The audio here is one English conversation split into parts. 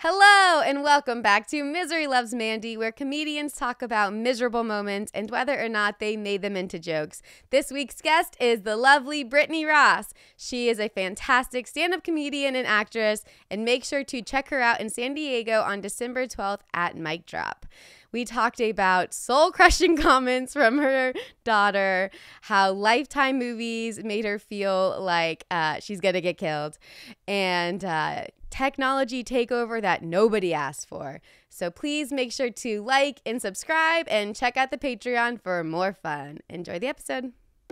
Hello and welcome back to Misery Loves Mandy, where comedians talk about miserable moments and whether or not they made them into jokes. This week's guest is the lovely Brittany Ross. She is a fantastic stand-up comedian and actress, and make sure to check her out in San Diego on December 12th at Mic Drop. We talked about soul-crushing comments from her daughter, how Lifetime movies made her feel like she's going to get killed, and technology takeover that nobody asked for. So please make sure to like and subscribe and check out the Patreon for more fun. Enjoy the episode.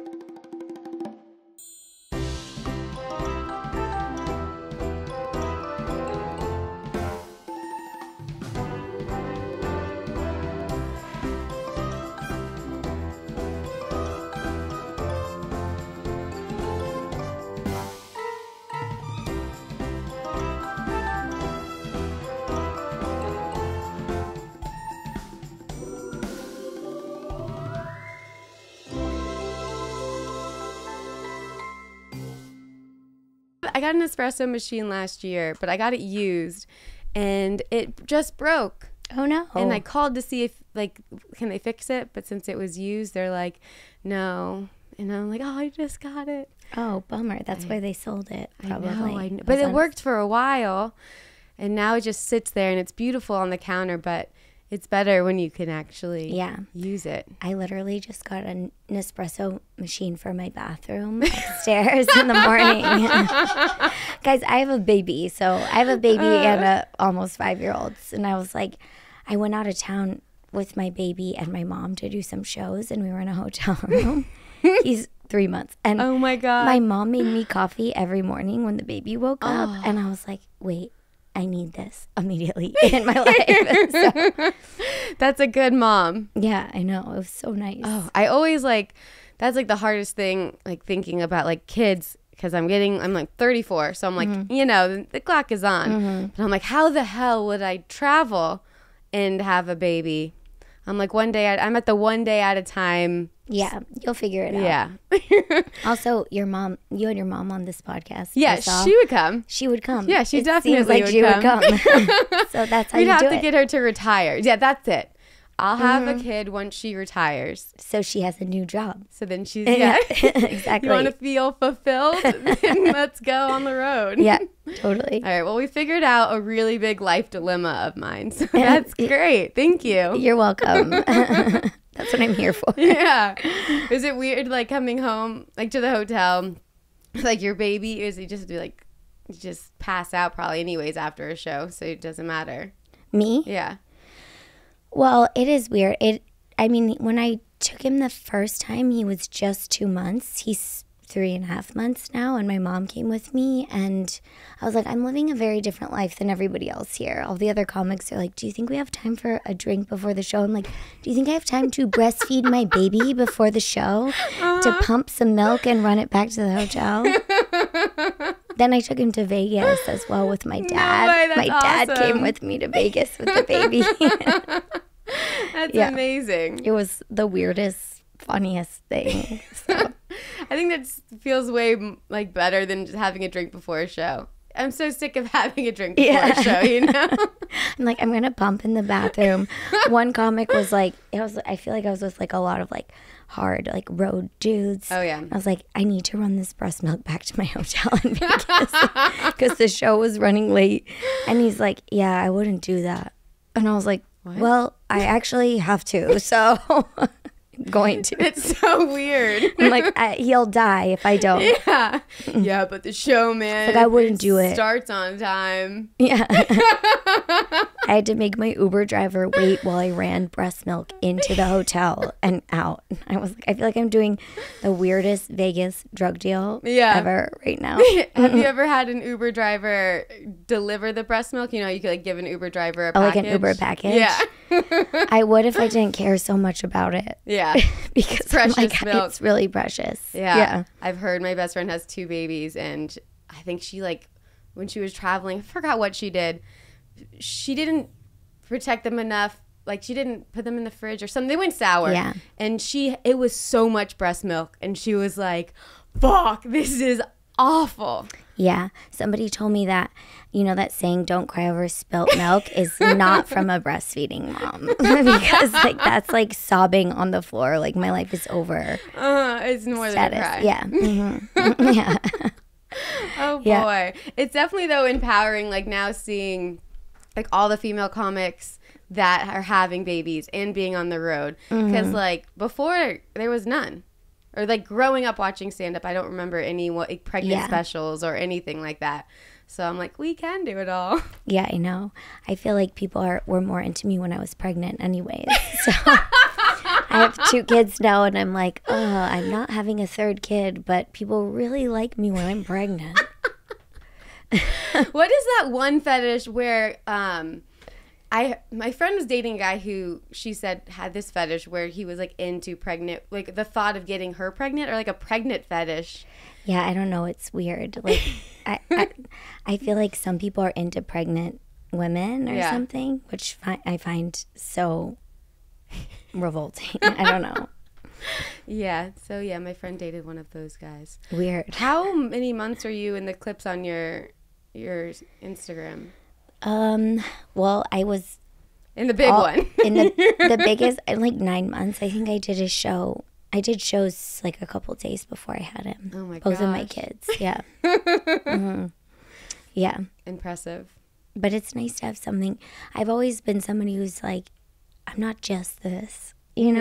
I got an espresso machine last year, but I got it used and it just broke. Oh no. And I called to see if can they fix it, but since it was used, they're like, no. And I'm like, oh, I just got it. Oh, bummer. That's why they sold it, probably. I know. But it worked for a while, and now it just sits there and it's beautiful on the counter, but it's better when you can actually use it. I literally just got an espresso machine for my bathroom upstairs in the morning. Guys, I have a baby. So I have a baby and a almost 5-year-old. And I was like, I went out of town with my baby and my mom to do some shows, and we were in a hotel room. He's 3 months. And oh my God. My mom made me coffee every morning when the baby woke up. And I was like, wait, I need this immediately in my life. So, that's a good mom. Yeah, I know. It was so nice. Oh, I always that's the hardest thing, thinking about kids, because I'm 34. So I'm like, the clock is on. Mm-hmm. But I'm like, how the hell would I travel and have a baby? I'm like, I'm at the 1 day at a time. Yeah, you'll figure it out. Yeah. Also, you had your mom on this podcast. Yeah, she would come. She would come. Yeah, she definitely would come. So that's how We'd you do it. We'd have to get her to retire. Yeah, that's it. I'll have a kid once she retires. So she has a new job. So then she's, exactly. You want to feel fulfilled? Then let's go on the road. Yeah, totally. All right, well, we figured out a really big life dilemma of mine. So that's great. Thank you. You're welcome. That's what I'm here for. Yeah. Is it weird, coming home, to the hotel, your baby, is he just just pass out probably anyways after a show, so it doesn't matter? Me? Yeah. Well, it is weird. When I took him the first time, he was just 2 months. He's 3.5 months now, and my mom came with me, and I was like, I'm living a very different life than everybody else here. All the other comics are like, do you think we have time for a drink before the show? I'm like, do you think I have time to breastfeed my baby before the show, to pump some milk and run it back to the hotel? Then I took him to Vegas as well with my dad. No way, that's my dad awesome. came with me to Vegas with the baby. That's amazing. It was the weirdest, funniest thing. So. I think that feels way better than just having a drink before a show. I'm so sick of having a drink before a show, I'm like, I'm going to pump in the bathroom. One comic was like, I feel like I was with a lot of hard road dudes. Oh yeah. I was like, I need to run this breast milk back to my hotel in Vegas because the show was running late. And he's like, yeah, I wouldn't do that. And I was like, what? Well, I actually have to, so I'm going to. It's so weird. I'm like, he'll die if I don't. Yeah. Yeah, but the show, man. I wouldn't do it. Starts on time. Yeah. I had to make my Uber driver wait while I ran breast milk into the hotel and out. I was like, I feel like I'm doing the weirdest Vegas drug deal ever right now. Have you ever had an Uber driver deliver the breast milk? You could give an Uber driver a package. Like an Uber package? Yeah. I would if I didn't care so much about it. Yeah. Because it's precious milk. It's really precious. Yeah. I've heard my best friend has 2 babies, and I think she when she was traveling, I forgot what she did. She didn't protect them enough. She didn't put them in the fridge or something. They went sour. Yeah. And it was so much breast milk. And she was like, fuck, this is awful. Yeah. Somebody told me that, that saying, don't cry over spilt milk is not from a breastfeeding mom. Because, like, that's like sobbing on the floor. Like, my life is over. It's more than a cry. Yeah. Mm-hmm. Yeah. Oh, boy. Yeah. It's definitely, though, empowering, like, now seeing, like, all the female comics that are having babies and being on the road. Because, like, before, there was none. Or, like, growing up watching stand-up, I don't remember any pregnant specials or anything like that. So I'm like, we can do it all. Yeah, I know. I feel like people were more into me when I was pregnant anyways. So I have 2 kids now, and I'm like, oh, I'm not having a 3rd kid, but people really like me when I'm pregnant. What is that one fetish where my friend was dating a guy who she said had this fetish where he was like into pregnant, like the thought of getting her pregnant, or like a pregnant fetish. Yeah, I don't know. It's weird. Like, I feel like some people are into pregnant women or something, which I find so revolting. I don't know. Yeah. So yeah, my friend dated one of those guys. Weird. How many months are you in the clips on your Instagram? Well, I was in the big one. In the biggest, like 9 months. I think I did a show. I did shows like a couple days before I had him. Oh my gosh. Both of my kids. Yeah. Mm-hmm. Yeah. Impressive. But it's nice to have something. I've always been somebody who's like, I'm not just this,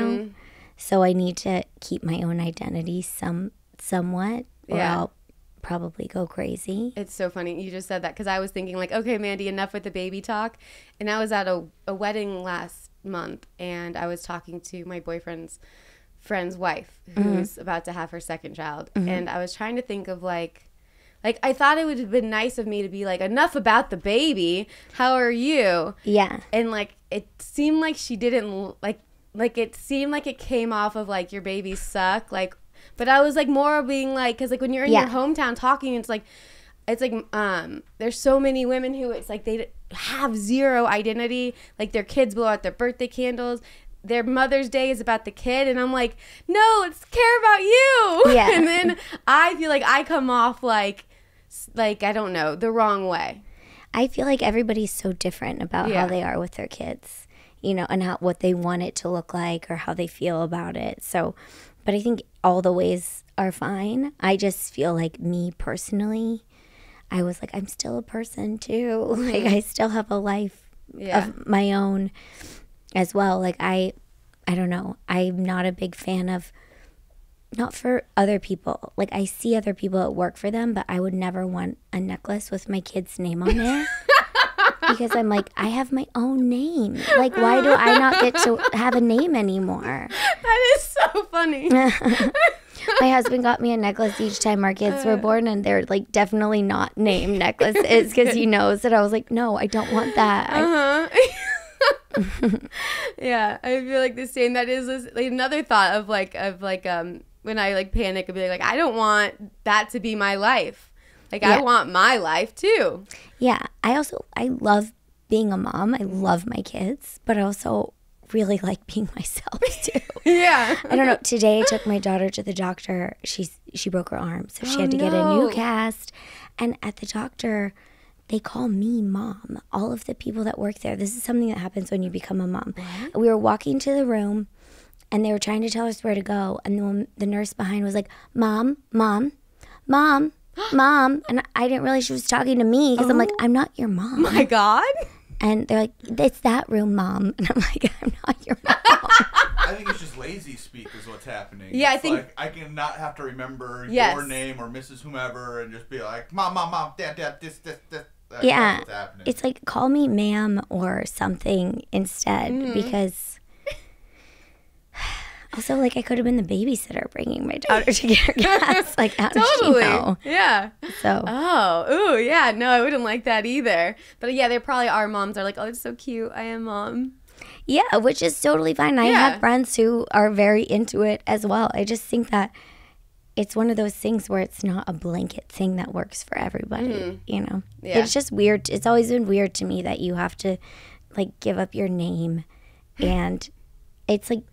So I need to keep my own identity somewhat, or I'll probably go crazy. It's so funny you just said that, because I was thinking like, okay, Mandy, enough with the baby talk. And I was at a wedding last month, and I was talking to my boyfriend's friend's wife who's about to have her 2nd child. And I was trying to think of like I thought it would have been nice of me to be like, enough about the baby, how are you? Yeah. And like it seemed like she didn't like it seemed like it came off of like, your babies suck, like, but I was like more being like, because like when you're in your hometown talking, it's like there's so many women who it's like they have zero identity, like their kids blow out their birthday candles, their Mother's Day is about the kid, and I'm like, no, let's care about you. Yeah. And then I feel like I come off like I don't know, the wrong way. I feel like everybody's so different about how they are with their kids, and what they want it to look like or how they feel about it. So, but I think all the ways are fine. I just feel like me personally, I was like, I'm still a person too. Like I still have a life of my own as well. Like I don't know. I'm not a big fan of, not for other people. Like I see other people at work for them, but I would never want a necklace with my kid's name on it. Because I'm like, I have my own name. Like, why do I not get to have a name anymore? That is so funny. My husband got me a necklace each time our kids were born, and they're like definitely not name necklaces because he knows that I was like, no, I don't want that. Yeah, I feel like the same. That is like another thought of when I like panic and be like, I don't want that to be my life. Like I want my life too. Yeah, I love being a mom. I love my kids, but I also really like being myself too. Yeah. I don't know. Today I took my daughter to the doctor. She broke her arm, so she had to get a new cast. And at the doctor, they call me mom. All of the people that work there. This is something that happens when you become a mom. What? We were walking to the room, and they were trying to tell us where to go. And the nurse behind was like, Mom, Mom, Mom, Mom. And I didn't realize she was talking to me because I'm like, I'm not your mom. My God. And they're like, it's that room, Mom. And I'm like, I'm not your mom. I think it's just lazy speak is what's happening. Yeah, it's I think like, I can not have to remember your name or Mrs. whomever and just be like, Mom, Dad, this. Yeah, what's happening. It's like, call me ma'am or something instead, because also, like, I could have been the babysitter bringing my daughter to get her gas. Like, how does she know? Yeah. So. Oh, ooh, yeah. No, I wouldn't like that either. But yeah, there probably are moms that are like, oh, it's so cute. I am mom. Yeah, which is totally fine. I have friends who are very into it as well. I just think that it's one of those things where it's not a blanket thing that works for everybody, you know? Yeah. It's just weird. It's always been weird to me that you have to, like, give up your name. And it's like,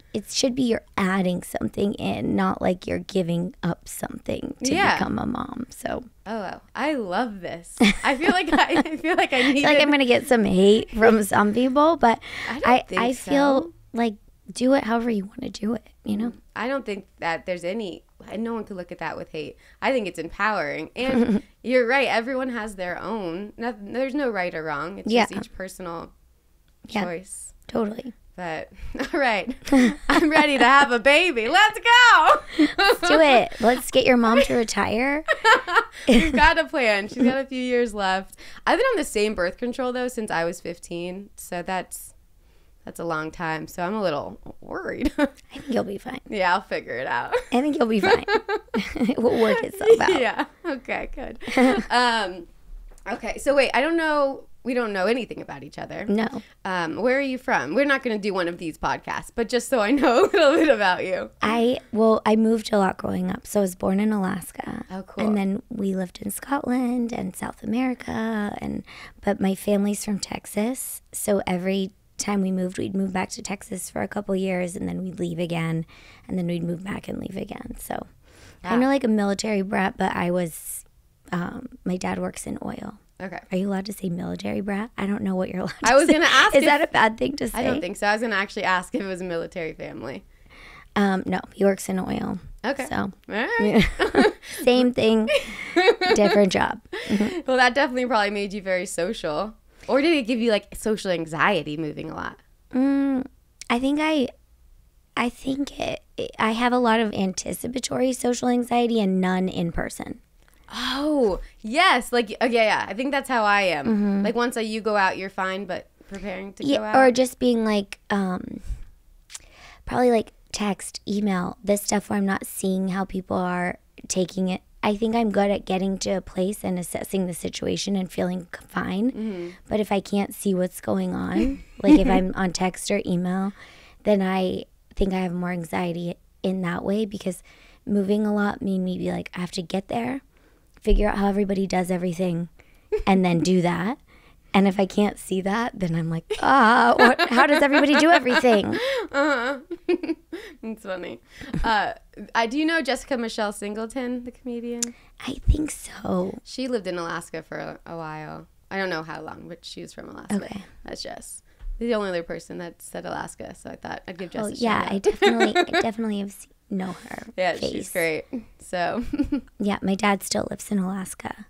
it should be you're adding something in, not like you're giving up something to become a mom. So. Oh, I love this. I feel like I need. I feel like I'm gonna get some hate from some people, but I so. feel like do it however you want to do it. You know. I don't think that there's any. No one could look at that with hate. I think it's empowering, and you're right. Everyone has their own. There's no right or wrong. It's just each personal choice. Totally. But all right, I'm ready to have a baby. Let's go. Let's do it. Let's get your mom to retire. We've got a plan. She's got a few years left. I've been on the same birth control though since I was 15, so that's a long time. So I'm a little worried. I think you'll be fine. Yeah, I'll figure it out. I think you'll be fine. It will work itself out. Yeah. Okay. Good. Okay. So wait, I don't know. We don't know anything about each other. No. Where are you from? We're not going to do one of these podcasts, but just so I know a little bit about you. I moved a lot growing up. So I was born in Alaska. Oh, cool. And then we lived in Scotland and South America. But my family's from Texas. So every time we moved, we'd move back to Texas for a couple years, and then we'd leave again, and then we'd move back and leave again. So kind of like a military brat, but I was, my dad works in oil. Okay. Are you allowed to say military brat? I don't know what you're allowed to say. I was going to ask. Is that a bad thing to say? I don't think so. I was going to actually ask if it was a military family. No, he works in oil. Okay. So, all right. Same thing, different job. Well, that definitely probably made you very social. Or did it give you like social anxiety moving a lot? I think I have a lot of anticipatory social anxiety and none in person. Oh, yes. Like, yeah. I think that's how I am. Mm-hmm. Like once you go out, you're fine, but preparing to go out. Or just being like, probably like text, email, this stuff where I'm not seeing how people are taking it. I think I'm good at getting to a place and assessing the situation and feeling fine. Mm-hmm. But if I can't see what's going on, like if I'm on text or email, then I think I have more anxiety in that way, because moving a lot made me be like, I have to get there, figure out how everybody does everything, and then do that. And if I can't see that, then I'm like, how does everybody do everything? Uh-huh. It's funny. Do you know Jessica Michelle Singleton, the comedian? I think so. She lived in Alaska for a while. I don't know how long, but she was from Alaska. Okay. That's Jess. The only other person that said Alaska, so I thought I'd give Jess a shout yeah, out. I definitely have know her. Yeah, face. She's great. So. Yeah, my dad still lives in Alaska.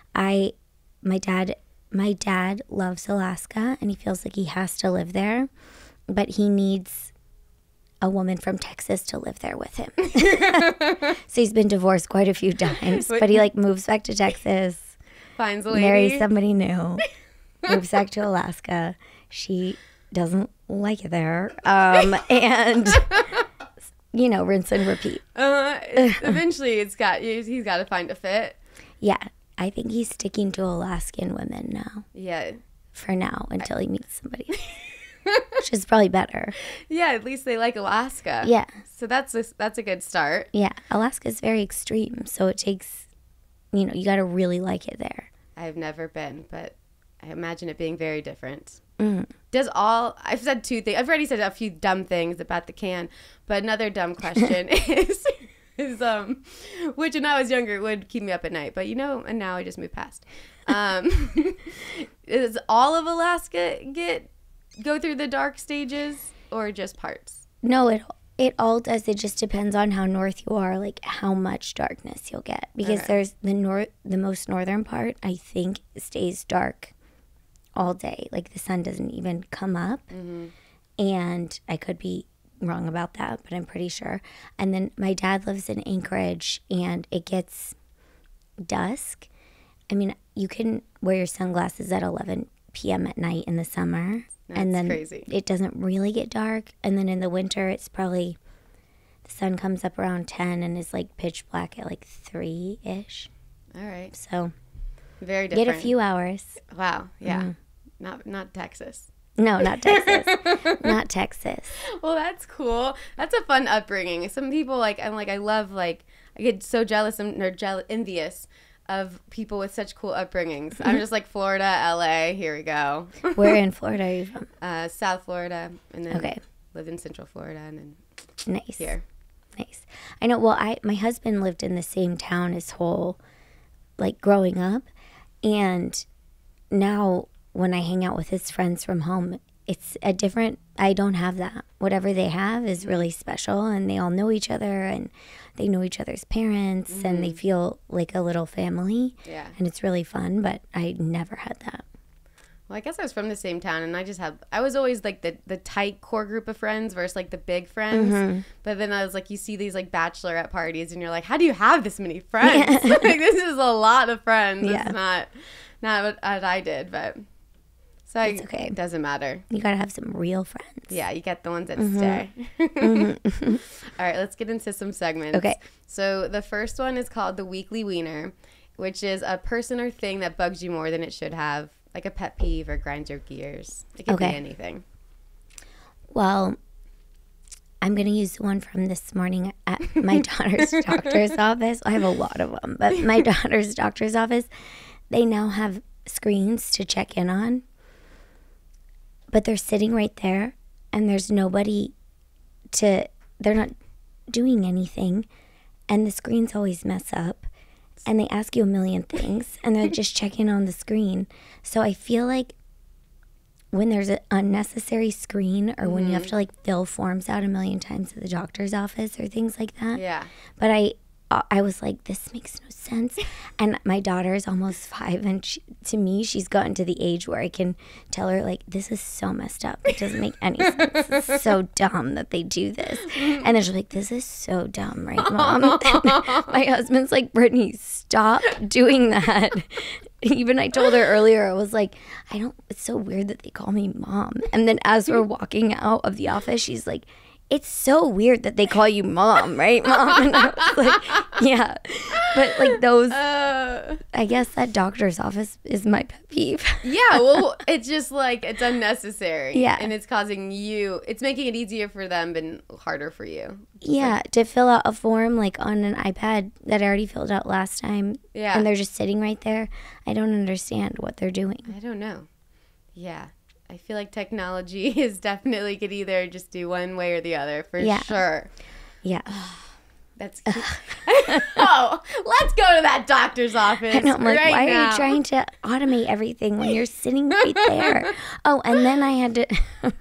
My dad loves Alaska, and he feels like he has to live there, but he needs a woman from Texas to live there with him. So he's been divorced quite a few times, but he like moves back to Texas, finds a lady, marries somebody new, moves back to Alaska. She doesn't like it there, and rinse and repeat. Eventually, he's got to find a fit. Yeah. I think he's sticking to Alaskan women now. Yeah. For now, until he meets somebody. Which is probably better. Yeah, at least they like Alaska. Yeah. So that's a good start. Yeah. Alaska's very extreme, so it takes, you got to really like it there. I've never been, but I imagine it being very different. Mm. I've said two things. I've already said a few dumb things about the can, but another dumb question is which when I was younger would keep me up at night, but and now I just moved past. Does all of Alaska go through the dark stages, or just parts? No, it all does. It just depends on how north you are, like how much darkness you'll get, because there's the most northern part, I think, stays dark all day. Like the sun doesn't even come up. Mm-hmm. And I could be wrong about that, but I'm pretty sure. And then my dad lives in Anchorage, and it gets dusk. I mean, you can wear your sunglasses at 11 p.m. at night in the summer. That's and then crazy. It doesn't really get dark. And then in the winter, it's probably, the sun comes up around 10 and is like pitch black at like 3-ish. All right. So very different. Get a few hours. Wow. Yeah. Not Texas. No, not Texas. Not Texas. Well, that's cool. That's a fun upbringing. Some people I get so jealous or envious of people with such cool upbringings. I'm just like Florida, LA, here we go. Where in Florida are you from? South Florida, and then lived in Central Florida, and then Nice. here. Nice. I know. Well, my husband lived in the same town his whole, like, growing up. And now when I hang out with his friends from home, it's a different, I don't have that. Whatever they have is really special, and they all know each other, and they know each other's parents, and they feel like a little family. Yeah. And it's really fun, but I never had that. Well, I guess I was from the same town, and I was always like the tight core group of friends versus like the big friends. But then I was like, you see these like bachelorette parties, and you're like, how do you have this many friends? Like, this is a lot of friends. Yeah. It's not what I did, but so It's okay. It doesn't matter. You got to have some real friends. Yeah, you get the ones that stay. All right, let's get into some segments. Okay. So the first one is called the Weekly Wiener, which is a person or thing that bugs you more than it should have. Like a pet peeve or grinds your gears. It could be anything. Well, I'm going to use the one from this morning at my daughter's doctor's office. I have a lot of them, but my daughter's doctor's office, they now have screens to check in on, but they're sitting right there, and there's nobody they're not doing anything, and the screens always mess up. And they ask you a million things, and they're just checking on the screen. So I feel like when there's an unnecessary screen, or when you have to like fill forms out a million times at the doctor's office or things like that. Yeah. But I was like, this makes no sense. And my daughter is almost 5, and to me, she's gotten to the age where I can tell her, like, this is so messed up. It doesn't make any sense. It's so dumb that they do this. And then she's like, this is so dumb, right, Mom? My husband's like, Brittany, stop doing that. Even I told her earlier, I was like, it's so weird that they call me Mom. And then as we're walking out of the office, she's like, it's so weird that they call you Mom, right, Mom? And I was like, yeah. But like those, I guess that doctor's office is my pet peeve. Yeah, well, it's just like, it's unnecessary. Yeah. And it's making it easier for them but harder for you. Yeah, to fill out a form like on an iPad that I already filled out last time. Yeah. And they're just sitting right there. I don't understand what they're doing. I don't know. Yeah. I feel like technology is definitely could either just do one way or the other for sure. Yeah. That's cute. Oh, let's go to that doctor's office. And I'm like, right why now. are you trying to automate everything when you're sitting right there? Oh, and then I had to,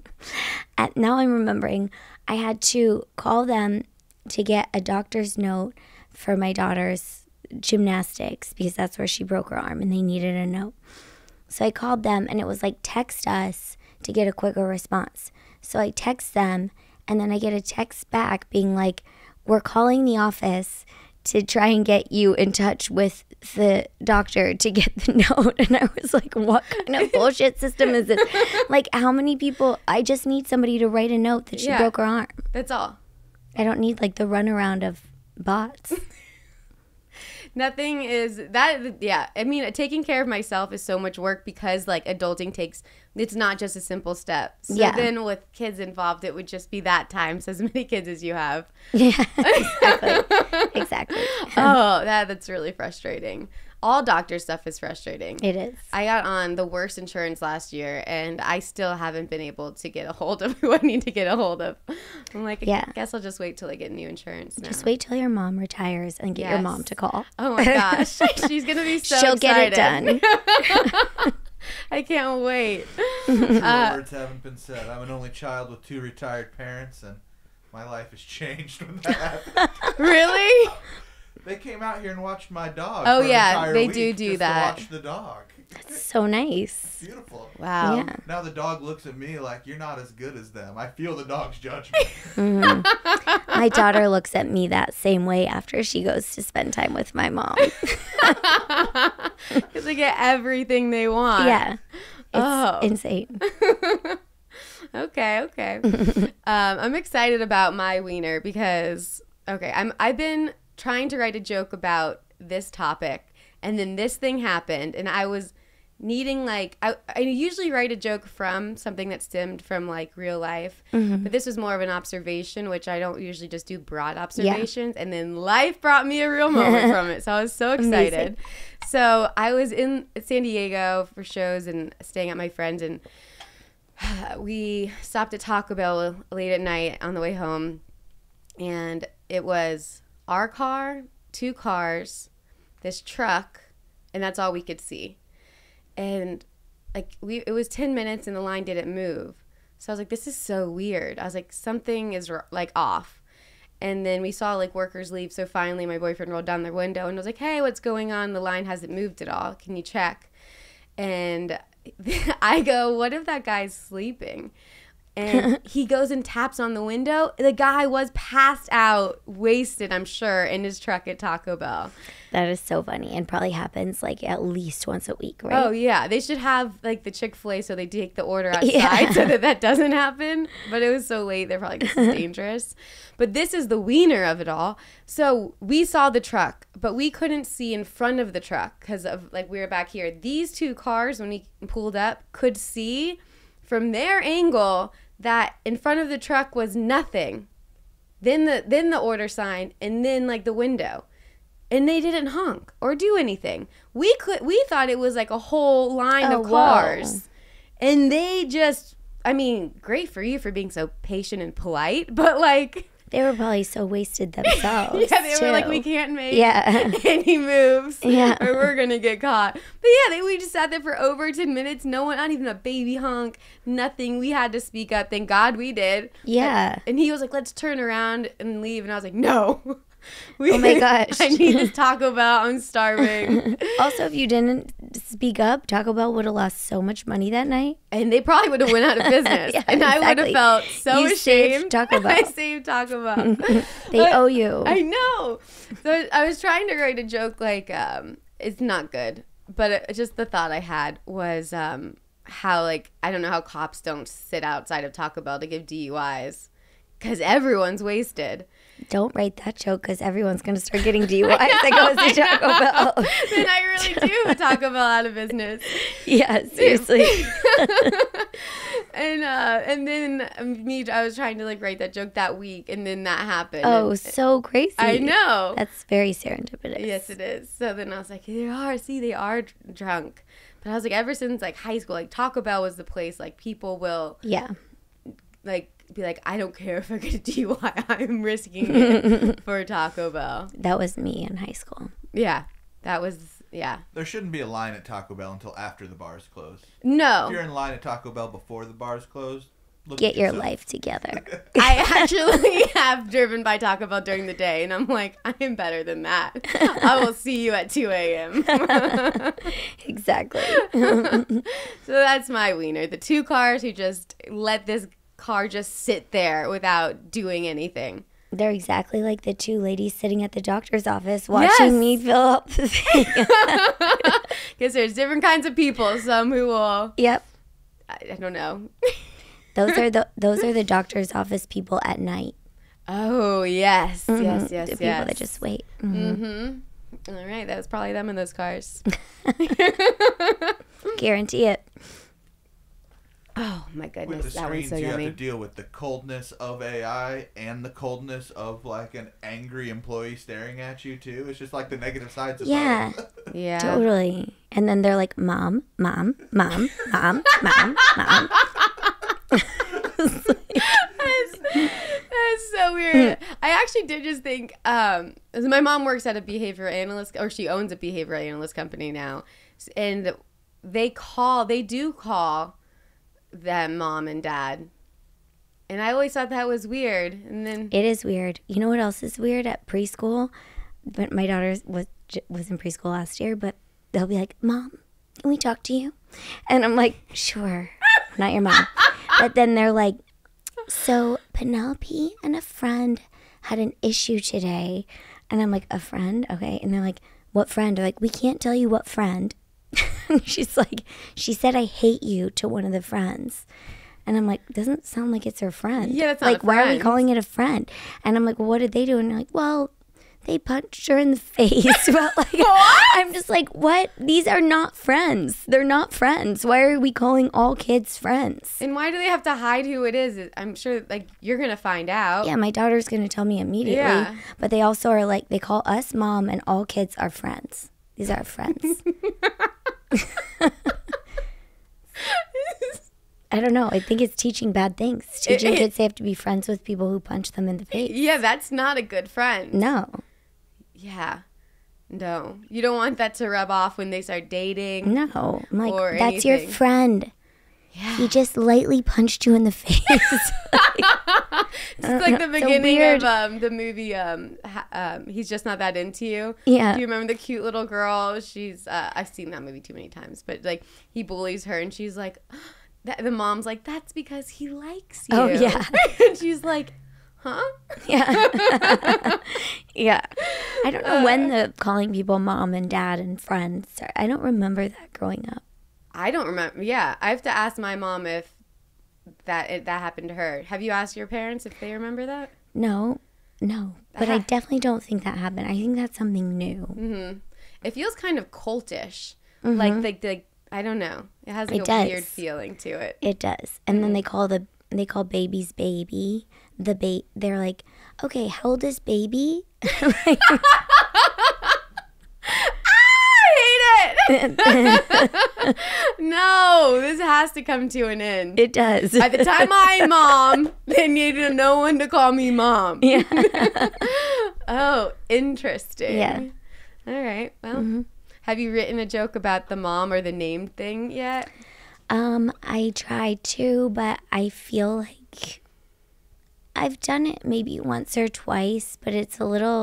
now I'm remembering, I had to call them to get a doctor's note for my daughter's gymnastics because that's where she broke her arm and they needed a note. So I called them, and it was like, text us to get a quicker response. So I text them, and then I get a text back being like, we're calling the office to try and get you in touch with the doctor to get the note. And I was like, what kind of bullshit system is this? Like, how many people? I just need somebody to write a note that she broke her arm. That's all. I don't need like the runaround of bots. Nothing is that. Yeah, I mean, taking care of myself is so much work because like adulting it's not just a simple step. So then with kids involved, it would just be that times as many kids as you have. Yeah, exactly. Oh, that's really frustrating. All doctor stuff is frustrating. It is. I got on the worst insurance last year, and I still haven't been able to get a hold of who I need to get a hold of. I'm like, I guess I'll just wait till I get new insurance now. Just wait till your mom retires and get your mom to call. Oh my gosh. She's going to be so She'll excited. get it done. I can't wait. Words haven't been said. I'm an only child with 2 retired parents, and my life has changed when that happened. Really? They came out here and watched my dog. Oh, for an yeah, entire they week do just that. To watch the dog. That's so nice. Beautiful. Wow. Yeah. Now the dog looks at me like, you're not as good as them. I feel the dog's judgment. My daughter looks at me that same way after she goes to spend time with my mom. Because they get everything they want. Yeah. It's insane. Okay. I'm excited about my wiener because, I've been trying to write a joke about this topic, and then this thing happened, and I was needing, like, I usually write a joke from something that stemmed from, like, real life, but this was more of an observation, which I don't usually just do broad observations, and then life brought me a real moment from it, so I was so excited. Amazing. So I was in San Diego for shows and staying at my friend's, and we stopped at Taco Bell late at night on the way home, And it was our car, 2 cars, this truck, and that's all we could see. And like it was 10 minutes and the line didn't move. So I was like, this is so weird. I was like, something is like off. And then we saw like workers leave. So finally my boyfriend rolled down their window and was like, hey, what's going on? The line hasn't moved at all. Can you check? And I go, what if that guy's sleeping? And he goes and taps on the window. The guy was passed out, wasted, I'm sure, in his truck at Taco Bell. That is so funny, and probably happens like at least once a week, right? Oh, yeah. They should have like the Chick-fil-A so they take the order outside so that doesn't happen. But it was so late, they're probably, this is dangerous. But this is the wiener of it all. So we saw the truck, but we couldn't see in front of the truck because of like we were back here. These 2 cars, when we pulled up, could see from their angle that in front of the truck was nothing. Then the order sign and then like the window. And they didn't honk or do anything. We thought it was like a whole line of cars. Whoa. And they just, I mean, great for you for being so patient and polite, but like they were probably so wasted themselves. Yeah, they were like, we can't make any moves or we're going to get caught. But yeah, we just sat there for over 10 minutes. No one, not even a baby honk, nothing. We had to speak up. Thank God we did. Yeah. And he was like, let's turn around and leave. And I was like, no. Oh my gosh. I need this Taco Bell. I'm starving. Also, if you didn't speak up, Taco Bell would have lost so much money that night. And they probably would have went out of business. Yeah, and I would have felt so ashamed. Saved Taco Bell. I saved Taco Bell. They owe you. I know. So I was trying to write a joke like, it's not good. But just the thought I had was how, like, I don't know how cops don't sit outside of Taco Bell to give DUIs. Because everyone's wasted. Don't write that joke because everyone's going to start getting DUIs that goes to Taco Bell. Then I really do put Taco Bell out of business. Yeah, seriously. And then I was trying to like write that joke that week, and then that happened. Oh, so crazy. I know. That's very serendipitous. Yes, it is. So then I was like, they are drunk. But I was like, ever since like high school, like Taco Bell was the place like people will like be like, I don't care if I get a DUI, I'm risking it for Taco Bell. That was me in high school. Yeah, that was, yeah. There shouldn't be a line at Taco Bell until after the bars close. No. If you're in line at Taco Bell before the bars close, get your life together. I actually have driven by Taco Bell during the day, and I'm like, I am better than that. I will see you at 2 a.m. Exactly. So that's my wiener. The 2 cars who just let this car just sit there without doing anything. They're exactly like the 2 ladies sitting at the doctor's office watching me fill up the thing. Because there's different kinds of people. Some who will. Yep. I don't know. Those are the doctor's office people at night. Oh yes, mm-hmm. yes. The people that just wait. Mm-hmm. All right, that was probably them in those cars. Guarantee it. Oh my goodness, with the that was screens, so you yummy. have to deal with the coldness of AI and the coldness of like an angry employee staring at you too. It's just like the negative sides of both. Yeah, totally. And then they're like, mom. That's so weird. I actually did just think, my mom works at a behavioral analyst, or she owns a behavioral analyst company now, and they do call them mom and dad. And I always thought that was weird. And then it is weird. You know what else is weird at preschool? But my daughter was in preschool last year, but they'll be like, Mom, can we talk to you? And I'm like, sure, I'm not your mom. But then they're like, so Penelope and a friend had an issue today. And I'm like, a friend? Okay. And they're like, what friend? They're like, we can't tell you what friend. She's like, she said I hate you to one of the friends. And I'm like, doesn't sound like it's her friend. Yeah, that's not like, a why are we friend. calling it a friend? And I'm like, well, what did they do? And they're like, well, they punched her in the face. But like, I'm just like, what? These are not friends. They're not friends. Why are we calling all kids friends? And why do they have to hide who it is? I'm sure, like, you're going to find out. Yeah, my daughter's going to tell me immediately. Yeah. But they also are like, they call us mom and all kids are friends. These are friends. I don't know. I think it's teaching bad things. Teaching kids they have to be friends with people who punch them in the face. Yeah, that's not a good friend. No. Yeah. No. You don't want that to rub off when they start dating. No. I'm like, or that's your anything. friend. Yeah. He just lightly punched you in the face. It's like the So beginning weird. of the movie He's Just Not That Into You. Yeah. Do you remember the cute little girl? She's I've seen that movie too many times, but like he bullies her and she's like the mom's like, that's because he likes you. Oh, yeah. And she's like, huh? Yeah. Yeah. I don't know when the calling people mom and dad and friends started. I don't remember that growing up. I don't remember. Yeah, I have to ask my mom if that happened to her. Have you asked your parents if they remember that? No. But I definitely don't think that happened. I think that's something new. Mm-hmm. It feels kind of cultish. Like I don't know. It has like It a does. weird feeling to it. It does. And then they call babies baby. They're like, okay, how old is baby? Like, I hate it. No, this has to come to an end. it does. By the time I'm mom, they need no one to call me mom. Yeah. Oh, interesting. Yeah. All right. Well, have you written a joke about the mom or the name thing yet? I tried to, but I feel like I've done it maybe once or twice, but it's a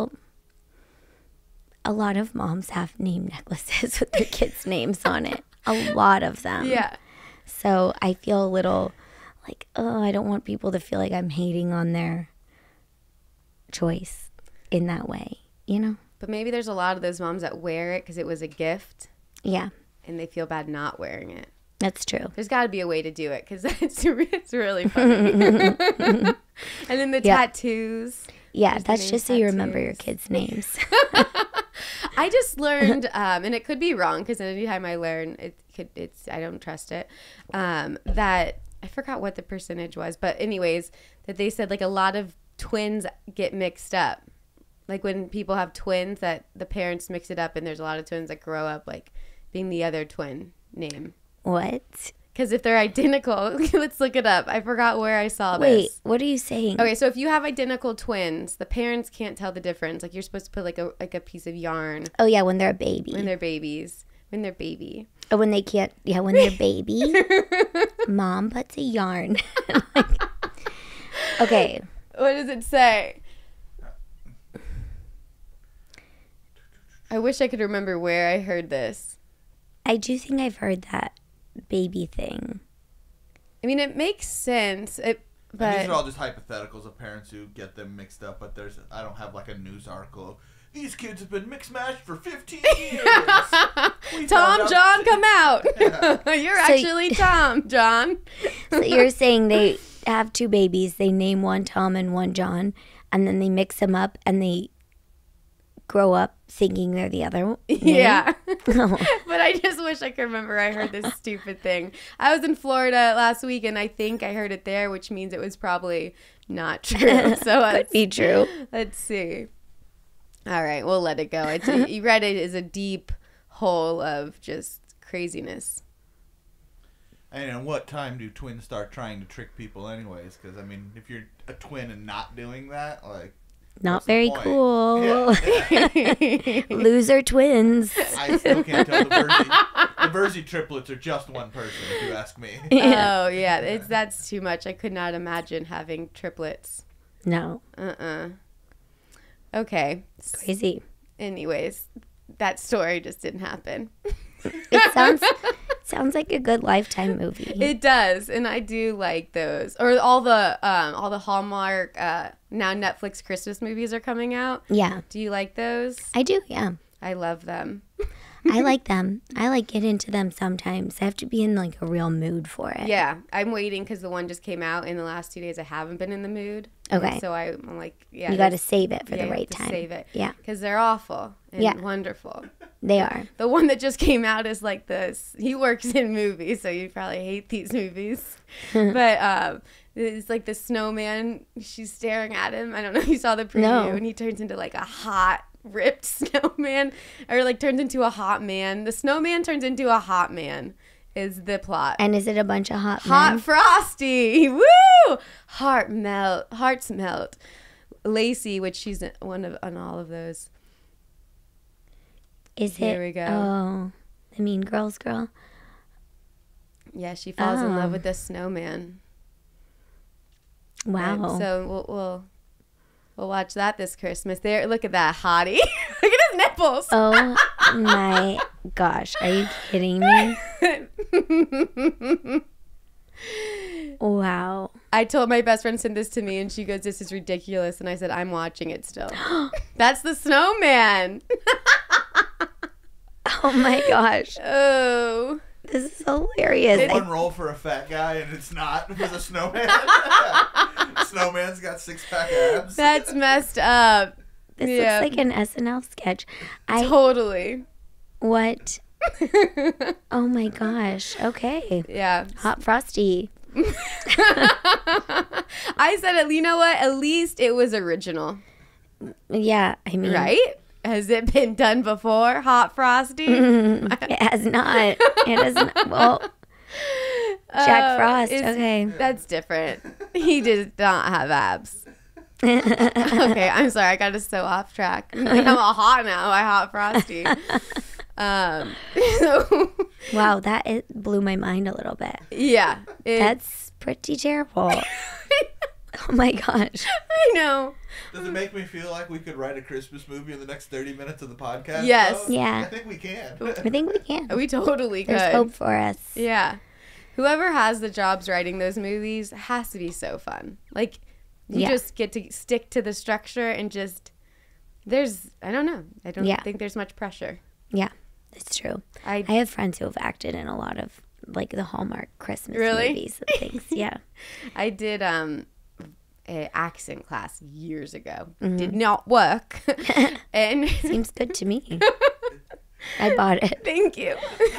lot of moms have name necklaces with their kids' names on it. A lot of them. Yeah. So I feel a little like, oh, I don't want people to feel like I'm hating on their choice in that way, you know? But maybe there's a lot of those moms that wear it because it was a gift Yeah, and they feel bad not wearing it. that's true. There's got to be a way to do it because it's really funny. And then the Yeah. tattoos. Yeah, There's the that's name just so you remember your tattoos. kids' names. I just learned, and it could be wrong because anytime I learn, I don't trust it. That I forgot what the percentage was, but anyways, that they said like a lot of twins get mixed up. Like when people have twins, that the parents mix it up, and there's a lot of twins that grow up like being the other twin name. What? Because if they're identical, let's look it up. I forgot where I saw Wait, this. what are you saying? Okay, so if you have identical twins, the parents can't tell the difference. Like you're supposed to put like a piece of yarn Oh, yeah, when they're a baby. when they're babies. When they're baby. Oh, when they can't, yeah, when they're baby, mom puts a yarn. Okay. What does it say? I wish I could remember where I heard this. I do think I've heard that baby thing. I mean, it makes sense. And But these are all just hypotheticals of parents who get them mixed up, but I don't have like a news article of, these kids have been mixed matched for 15 years. We Tom, found out- John, come out. You're So- actually Tom, John. So you're saying they have two babies, they name one Tom and one John, and then they mix them up and they grow up thinking they're the other one? Yeah. Oh. But I just wish I could remember I heard this stupid thing. I was in Florida last week, and I think I heard it there, which means it was probably not true. So Could be true. Let's see. All right, we'll let it go. Reddit is a deep hole of just craziness. And at what time do twins start trying to trick people anyways? Because, I mean, if you're a twin and not doing that, like... Not what's the very point? cool. Yeah. Loser twins. I still can't tell the Verzi triplets are just one person, if you ask me. Oh, yeah. That's too much. I could not imagine having triplets. No. Okay. Crazy. Anyways, that story just didn't happen. It sounds like a good Lifetime movie. It does, and I do like those. Or all the Hallmark now Netflix Christmas movies are coming out. Yeah. Do you like those? I do, yeah. I love them. I like them. I like get into them sometimes. I have to be in like a real mood for it. Yeah, I'm waiting because the one just came out in the last 2 days. I haven't been in the mood. Okay. So I'm like, yeah. You got to save it for you the have right to time. Save it. Yeah. Because they're awful and Yeah. wonderful. They are. The one that just came out is like this. He works in movies, so you probably hate these movies. But it's like the snowman. She's staring at him. I don't know if you saw the preview. No. And he turns into like a hot, ripped snowman. Or like turns into a hot man. The snowman turns into a hot man. is the plot. And is it a bunch of hot Hot men? Frosty. Woo! Hearts melt. Lacey, which she's one of on all of those. Is Here it? we go. Oh, the Mean Girls girl. Yeah, she falls in Oh. love with the snowman. Wow. And so we'll watch that this Christmas. There, look at that hottie. Look at his nipples. Oh my gosh. Are you kidding me? Wow. I told my best friend sent this to me, and she goes, "This is ridiculous." And I said, "I'm watching it still." That's the snowman. Oh my gosh. Oh. This is hilarious. One role for a fat guy, and it's not with a snowman. Snowman's got 6-pack abs. That's messed up. This Yeah. looks like an SNL sketch. Totally. What? Oh my gosh. Okay. Yeah. Hot Frosty. I said, you know what? At least it was original. Yeah, I mean, Right? Has it been done before? Hot Frosty? it has not. It doesn't. Well, Jack Frost. it's- Okay. That's different. He did not have abs. Okay, I'm sorry. I got us so off track. I'm all hot now. I Hot Frosty. So, Wow, it blew my mind a little bit. yeah. That's pretty terrible. Oh my gosh. I know. Does it make me feel like we could write a Christmas movie in the next 30 minutes of the podcast? Yes. though? Yeah. I think we can. I think we can. We totally could. There's hope for us. Yeah. Whoever has the jobs writing those movies has to be so fun. Like, you Yeah. just get to stick to the structure and just, I don't know. I don't Yeah. think there's much pressure. Yeah, it's true. I have friends who have acted in a lot of like the Hallmark Christmas Really? movies and things. Yeah. I did a accent class years ago. Mm-hmm. Did not work. And Seems good to me. I bought it. thank you.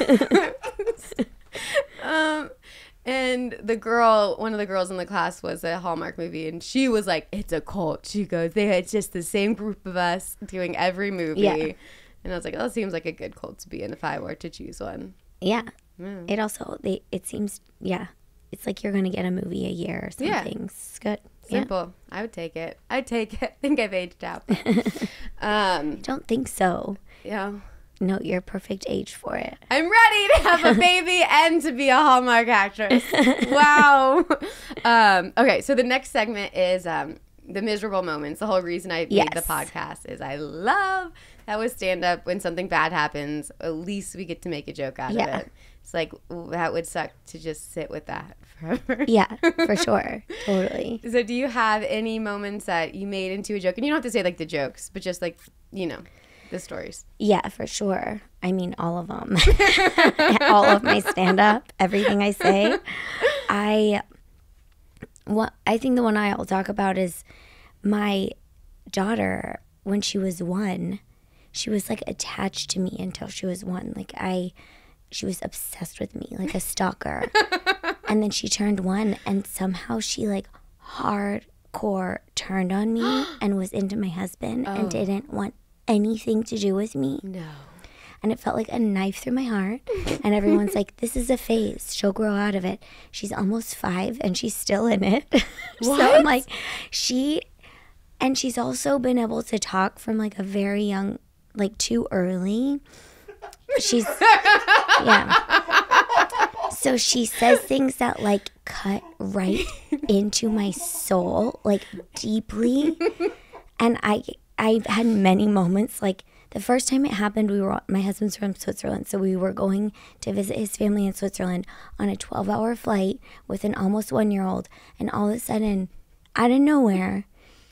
And one of the girls in the class was a Hallmark movie, and she was like, "It's a cult." She goes, "It's just the same group of us doing every movie." Yeah. And I was like, "Oh, that seems like a good cult to be in if I were to choose one." Yeah. Yeah. It also, it seems, yeah. It's like you're going to get a movie a year or something. Yeah. It's good. Yeah. Simple. I would take it. I'd take it. I think I've aged out. Don't think so. Yeah. No, you're perfect age for it. I'm ready to have a baby and to be a Hallmark actress. Wow. Okay, so the next segment is the miserable moments. The whole reason I made the Yes. podcast is I love that with stand-up, when something bad happens, at least we get to make a joke out of Yeah. it. It's like, ooh, that would suck to just sit with that forever. Yeah, for sure. Totally. So do you have any moments that you made into a joke? And you don't have to say like the jokes, but just like, the stories. Yeah, for sure. I mean, all of them. All of my stand-up, everything I say. I think the one I'll talk about is my daughter. When she was 1, she was like attached to me until she was 1. Like she was obsessed with me, like a stalker. And then she turned 1, and somehow she like hardcore turned on me and was into my husband and didn't want anything to do with me. No. And it felt like a knife through my heart. And everyone's like, this is a phase. She'll grow out of it. She's almost 5 and she's still in it. So I'm like, and she's also been able to talk from like a very young, like too early. She's, yeah. So she says things that like cut right into my soul, like deeply. And I've had many moments, like the first time it happened, my husband's from Switzerland, so we were going to visit his family in Switzerland on a 12-hour flight with an almost 1-year-old, and all of a sudden, out of nowhere,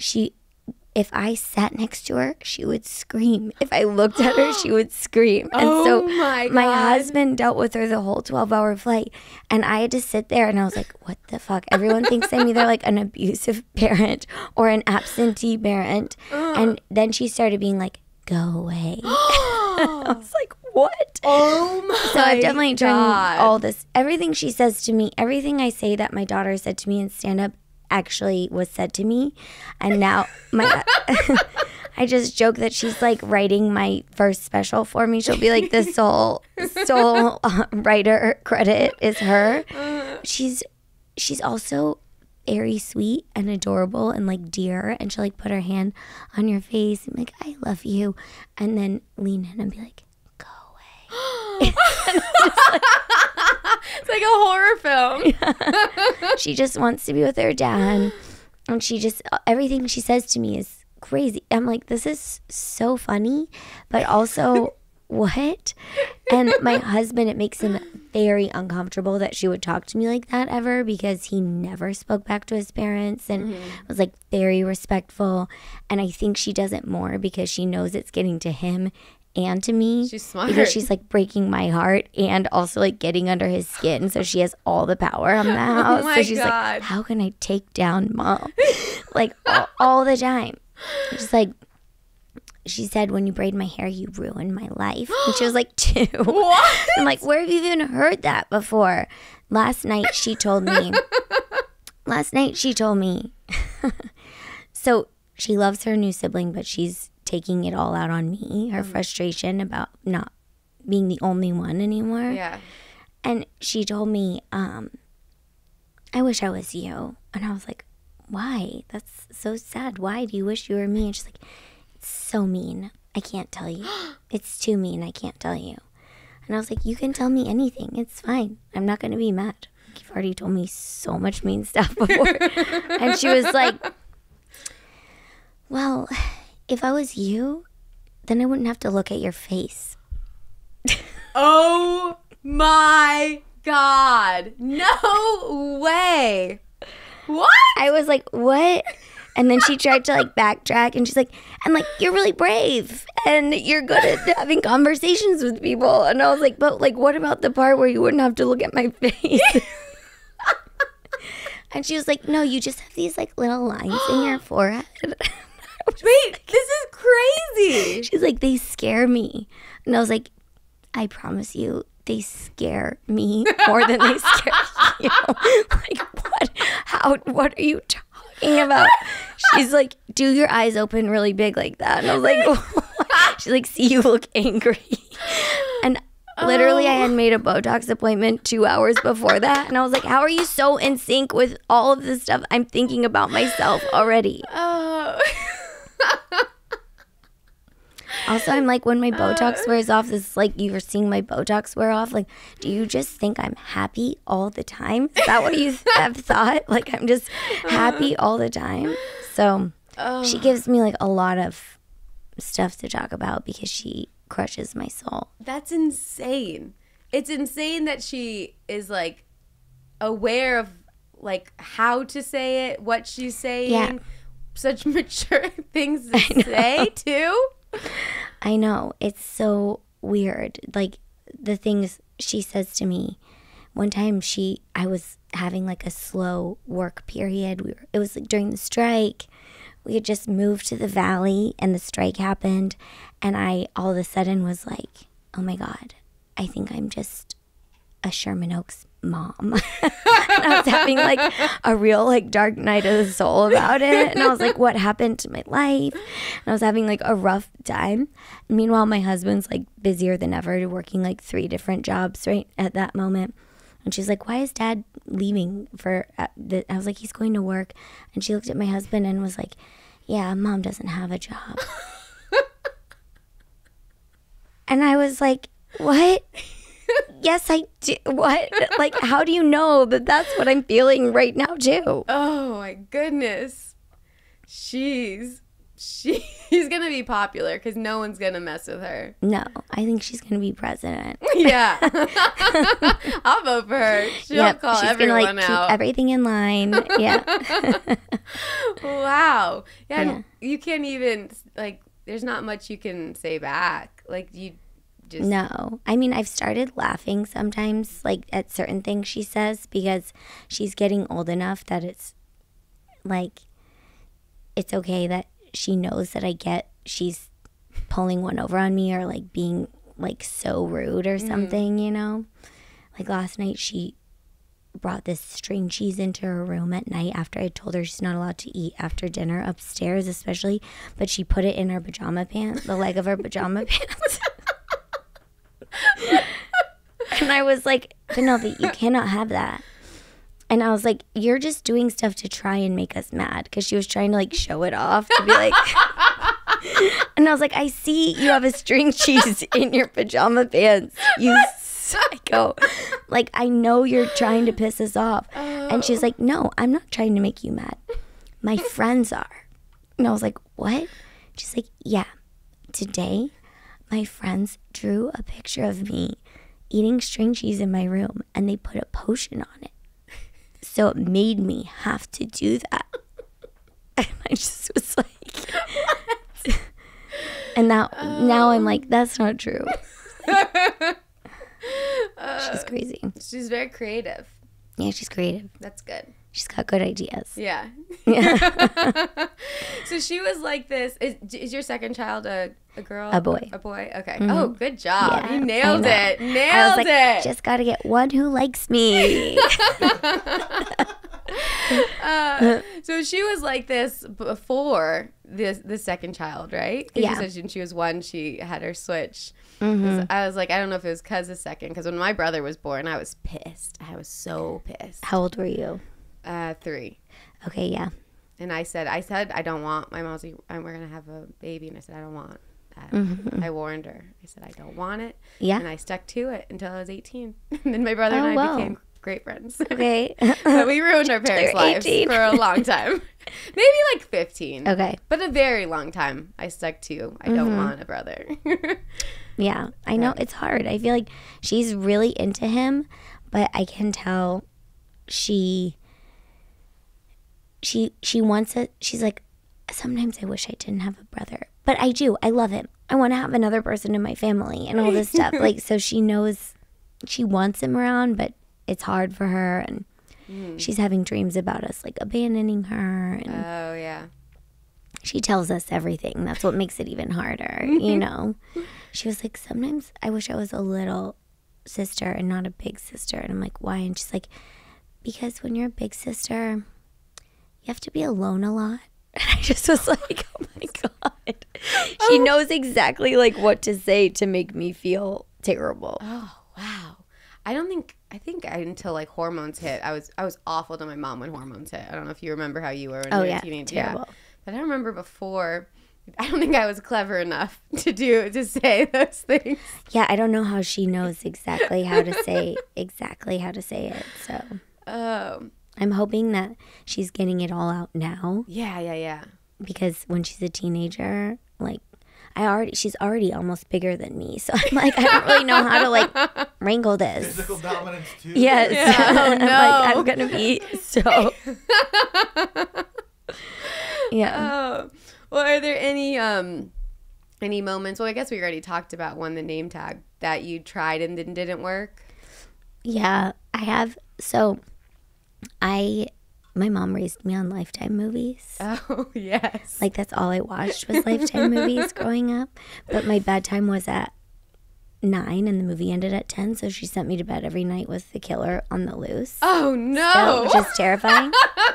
if I sat next to her, she would scream. If I looked at her, she would scream. And so my my God. husband dealt with her the whole 12-hour flight. And I had to sit there and I was like, what the fuck? Everyone thinks I'm either like an abusive parent or an absentee parent. And then she started being like, go away. I was like, what? Oh my So I've definitely turned God. all this, everything she says to me, everything I say that my daughter said to me in stand-up actually was said to me. And now I just joke that she's like writing my first special for me. She'll be like, the sole writer credit is her. She's also very sweet and adorable and like dear, and she'll like put her hand on your face and be like, I love you, and then lean in and be like, go away. It's like a horror film. Yeah. She just wants to be with her dad, and she just, everything she says to me is crazy. I'm like, this is so funny, but also what? And my husband, it makes him very uncomfortable that she would talk to me like that ever, because he never spoke back to his parents and was like very respectful. And I think she does it more because she knows it's getting to him and to me. She's smart. Because she's like breaking my heart and also like getting under his skin. So she has all the power on the house. Oh my so she's God. like, how can I take down mom? Like all the time. Just like, she said, when you braid my hair, you ruin my life. And she was like 2. What? I'm like, where have you even heard that before? Last night she told me. So she loves her new sibling, but she's taking it all out on me. Her frustration about not being the only one anymore. Yeah. And she told me, I wish I was you. And I was like, why? That's so sad. Why do you wish you were me? And she's like, it's so mean. I can't tell you. It's too mean. I can't tell you. And I was like, you can tell me anything. It's fine. I'm not going to be mad. You've already told me so much mean stuff before. And she was like, well, if I was you, then I wouldn't have to look at your face. Oh my God. No way. What? I was like, what? And then she tried to like backtrack, and she's like, and like, you're really brave and you're good at having conversations with people. And I was like, but like, what about the part where you wouldn't have to look at my face? And she was like, no, you just have these like little lines in your forehead. Wait, this is crazy. She's like, they scare me. And I was like, I promise you, they scare me more than they scare you. Like, what? What are you talking about? She's like, do your eyes open really big like that? And I was like, what? She's like, see, you look angry. And literally, I had made a Botox appointment 2 hours before that. And I was like, how are you so in sync with all of this stuff I'm thinking about myself already? Oh. Also, I'm like, when my Botox wears off, this is like, you were seeing my Botox wear off. Like, do you just think I'm happy all the time? Is that what you have thought? Like, I'm just happy all the time? So she gives me like a lot of stuff to talk about because she crushes my soul. That's insane. It's insane that she is like aware of like how to say it, what she's saying. Yeah. Such mature things to say too. I know. It's so weird. Like, the things she says to me. One time I was having like a slow work period. It was like during the strike. We had just moved to the valley and the strike happened. And I all of a sudden was like, oh my God, I think I'm just a Sherman Oaks mom. And I was having like a real like dark night of the soul about it. And I was like, what happened to my life? And I was having like a rough time. Meanwhile, my husband's like busier than ever, working like 3 different jobs right at that moment. And she's like, why is dad leaving for I was like, he's going to work. And she looked at my husband and was like, yeah, mom doesn't have a job. And I was like, what? Yes, I do. What? Like, how do you know that that's what I'm feeling right now, too? Oh, my goodness. She's going to be popular because no one's going to mess with her. No, I think she's going to be president. Yeah. I'll vote for her. She'll call she's everyone gonna, like, out. keep everything in line. Yeah. Wow. Yeah, Yeah. you can't even, like, there's not much you can say back. Like, you just... No. I mean, I've started laughing sometimes, like, at certain things she says because she's getting old enough that it's, like, it's okay that she knows that she's pulling one over on me or, like, being, like, so rude or something, you know? Like, last night she brought this string cheese into her room at night after I told her she's not allowed to eat after dinner upstairs, especially. But she put it in her pajama pants, the leg of her pajama pants. And I was like, Penelope, you cannot have that. And I was like, you're just doing stuff to try and make us mad, because she was trying to like show it off to be like. And I was like, I see you have a string cheese in your pajama pants, you psycho. Like, I know you're trying to piss us off. And she's like, no, I'm not trying to make you mad. My friends are. And I was like, what? She's like, yeah, today my friends drew a picture of me eating string cheese in my room, and they put a potion on it. So it made me have to do that. And I just was like, and now I'm like, that's not true. She's crazy. She's very creative. Yeah, she's creative. That's good. She's got good ideas. Yeah. So she was like this. Is your second child a girl? A boy. A boy? Okay. Mm-hmm. Oh, good job. Yeah, you nailed it. I was like, just got to get one who likes me. So she was like this before the second child, right? Yeah. You said when she was 1, she had her switch. Mm-hmm. I was like, I don't know if it was because the second, because when my brother was born, I was pissed. I was so pissed. How old were you? 3. Okay, yeah. And I said, I don't want. My mom was like, we're gonna have a baby, and I said, I don't want that. Mm-hmm. I warned her. I said, I don't want it. Yeah. And I stuck to it until I was 18. And then my brother and I became great friends. Okay. But we ruined our parents' lives 18. for a long time. Maybe like 15. Okay. But a very long time I stuck to, I don't want a brother. Yeah, I know. It's hard. I feel like she's really into him, but I can tell she wants it. She's like, sometimes I wish I didn't have a brother, but I do. I love him. I want to have another person in my family and all this stuff. Like, so she knows she wants him around, but it's hard for her, and she's having dreams about us like abandoning her. And Oh, yeah. she tells us everything. That's what makes it even harder, you know? She was like, sometimes I wish I was a little sister and not a big sister. And I'm like, why? And she's like, because when you're a big sister, you have to be alone a lot. And I just was like, oh my God. She knows exactly like what to say to make me feel terrible. Oh, wow. I think until like hormones hit, I was awful to my mom when hormones hit. I don't know if you remember how you were when you were a teenager. Terrible. Yeah. But I remember before, I don't think I was clever enough to say those things. Yeah, I don't know how she knows exactly how to say it. So I'm hoping that she's getting it all out now. Yeah. Because when she's a teenager, like she's already almost bigger than me. So I'm like, I don't really know how to like wrangle this. Physical dominance too. Yes. Yeah. Oh, no. I'm gonna be so. Yeah. Oh. Well, are there any moments? Well, I guess we already talked about one, the name tag, that you tried and didn't work. Yeah, I have. So, my mom raised me on Lifetime movies. Oh, yes. Like, that's all I watched was Lifetime movies growing up. But my bedtime was at 9 and the movie ended at 10. So she sent me to bed every night with the killer on the loose. Oh, no. Which is terrifying.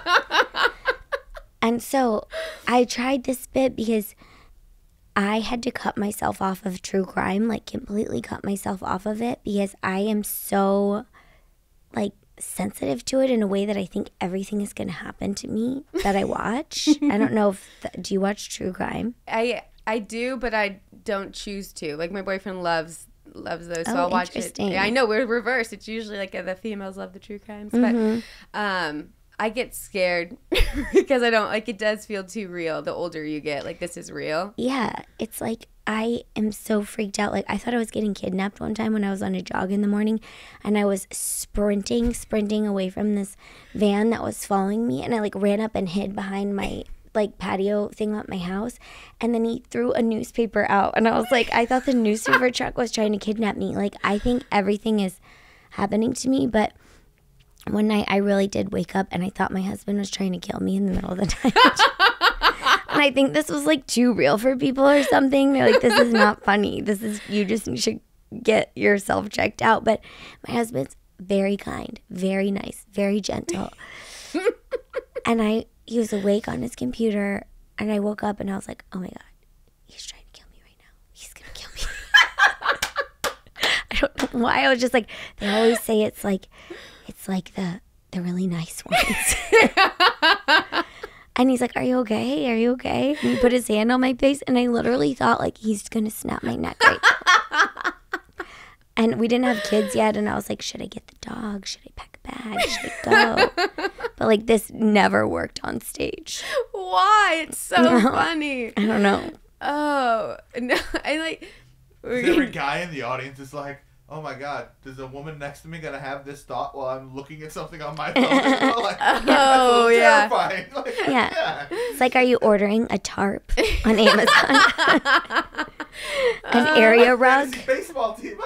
And so I tried this bit because I had to cut myself off of true crime, like completely cut myself off of it, because I am so like sensitive to it in a way that I think everything is going to happen to me that I watch. I don't know if do you watch true crime? I do, but I don't choose to. Like my boyfriend loves those, so I'll watch it. Interesting. Yeah, I know we're reversed. It's usually like the females love the true crimes, but I get scared because I don't like it. Does feel too real. The older you get, like this is real. Yeah, it's like I am so freaked out. Like I thought I was getting kidnapped one time when I was on a jog in the morning, and I was sprinting away from this van that was following me, and I like ran up and hid behind my like patio thing at my house, and then he threw a newspaper out, and I was like, I thought the newspaper truck was trying to kidnap me. Like I think everything is happening to me, but one night I really did wake up and I thought my husband was trying to kill me in the middle of the night. And I think this was like too real for people or something. They're like, this is not funny. You just should get yourself checked out. But my husband's very kind, very nice, very gentle. And he was awake on his computer, and I woke up and I was like, oh my God, he's trying to kill me right now. He's going to kill me. I don't know why. I was just like, they always say it's like the really nice ones. And he's like, are you okay? Are you okay? And he put his hand on my face, and I literally thought like he's going to snap my neck right now. And we didn't have kids yet, and I was like, should I get the dog? Should I pack a bag? Should I go? But like this never worked on stage. Why? It's so funny. I don't know. Oh, no, I like... Every guy in the audience is like, oh my God, is a woman next to me gonna have this thought while I'm looking at something on my phone? Like, oh, yeah. Terrifying. Like, yeah. It's like, are you ordering a tarp on Amazon? An area rug? Baseball team.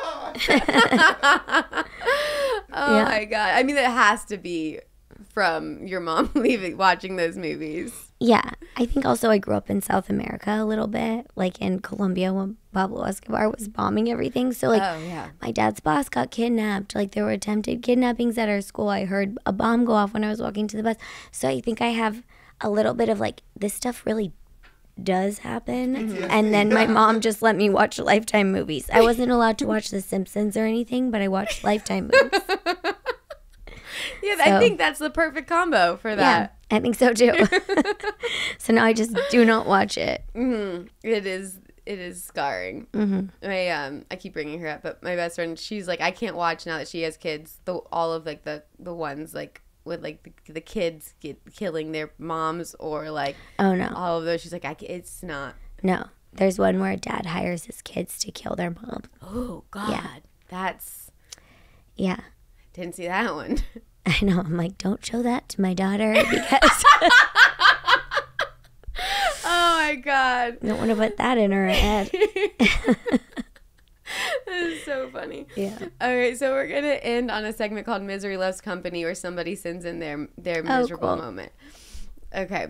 My God. I mean, it has to be from your mom watching those movies. Yeah. I think also I grew up in South America a little bit, like in Colombia when Pablo Escobar was bombing everything. So like my dad's boss got kidnapped. Like there were attempted kidnappings at our school. I heard a bomb go off when I was walking to the bus. So I think I have a little bit of like, this stuff really does happen. Mm-hmm. And then my mom just let me watch Lifetime movies. I wasn't allowed to watch The Simpsons or anything, but I watched Lifetime movies. Yeah, so, I think that's the perfect combo for that. Yeah, I think so too. So now I just do not watch it. Mm-hmm. It is scarring. Mm-hmm. I keep bringing her up, but my best friend, she's like, I can't watch now that she has kids. All of like the ones like with like the kids killing their moms or like oh no, all of those. She's like, it's not. No, there's one where a dad hires his kids to kill their mom. Oh God, yeah. That's didn't see that one. I know. I'm like, don't show that to my daughter because. Oh my God. I don't want to put that in her head. That is so funny. Yeah. All right, so we're going to end on a segment called Misery Loves Company where somebody sends in their miserable moment. Okay.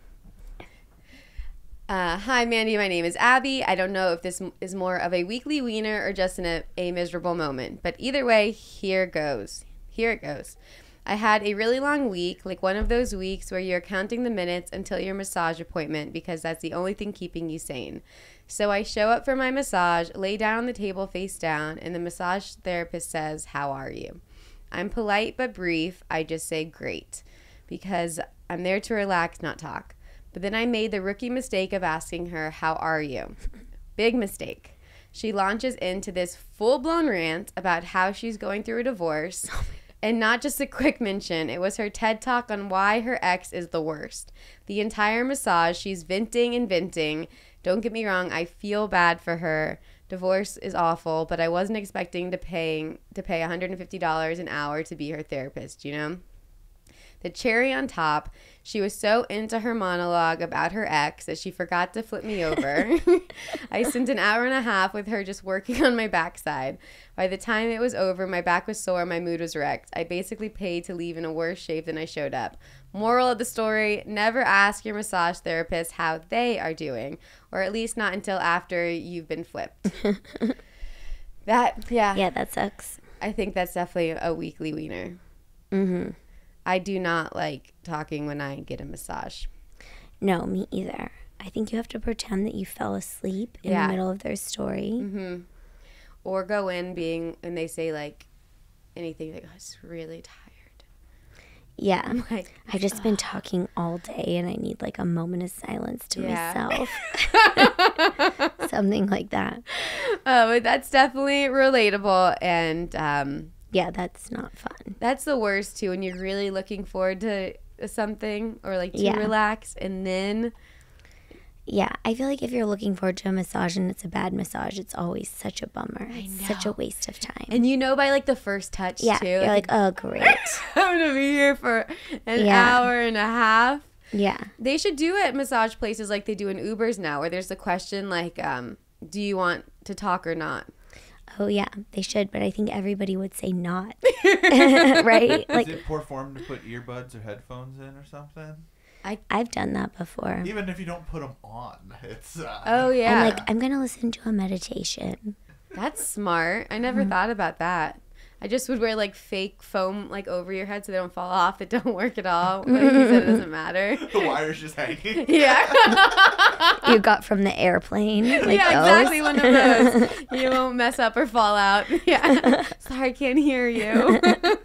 Hi, Mandy. My name is Abby. I don't know if this is more of a weekly wiener or just a miserable moment. But either way, here it goes. I had a really long week, like one of those weeks where you're counting the minutes until your massage appointment because that's the only thing keeping you sane. So I show up for my massage, lay down on the table face down, and the massage therapist says, "How are you?" I'm polite but brief. I just say, "Great," because I'm there to relax, not talk. But then I made the rookie mistake of asking her, "How are you?" Big mistake. She launches into this full-blown rant about how she's going through a divorce. And not just a quick mention, it was her TED Talk on why her ex is the worst. The entire massage, she's venting and venting. Don't get me wrong, I feel bad for her. Divorce is awful, but I wasn't expecting to pay $150 an hour to be her therapist, you know? The cherry on top, she was so into her monologue about her ex that she forgot to flip me over. I spent an hour and a half with her just working on my backside. By the time it was over, my back was sore, my mood was wrecked. I basically paid to leave in a worse shape than I showed up. Moral of the story, never ask your massage therapist how they are doing, or at least not until after you've been flipped. Yeah, that sucks. I think that's definitely a weekly wiener. Mm-hmm. I do not like talking when I get a massage. No, me either. I think you have to pretend that you fell asleep in the middle of their story. Mm-hmm. Or go in and they say like anything like, "Oh, it's really tired." Yeah. I'm like, I've just been talking all day and I need like a moment of silence to myself. Something like that. But that's definitely relatable and yeah, that's not fun. That's the worst, too, when you're really looking forward to something or, like, to relax, and then... Yeah, I feel like if you're looking forward to a massage and it's a bad massage, it's always such a bummer. It's such a waste of time. And you know by, like, the first touch, too. Yeah, you're like, oh, great. I'm going to be here for an hour and a half. Yeah. They should do it at massage places like they do in Ubers now, where there's the question, like, do you want to talk or not? Oh, yeah, they should, but I think everybody would say not. Right? Is it poor form to put earbuds or headphones in or something? I've done that before. Even if you don't put them on, it's... Oh, yeah. I'm like, I'm going to listen to a meditation. That's smart. I never thought about that. I just would wear like fake foam like over your head so they don't fall off. It don't work at all. But he said it doesn't matter. The wire's just hanging. Yeah. You got from the airplane. Like yeah, those. exactly one of those. You won't mess up or fall out. Yeah. Sorry, I can't hear you.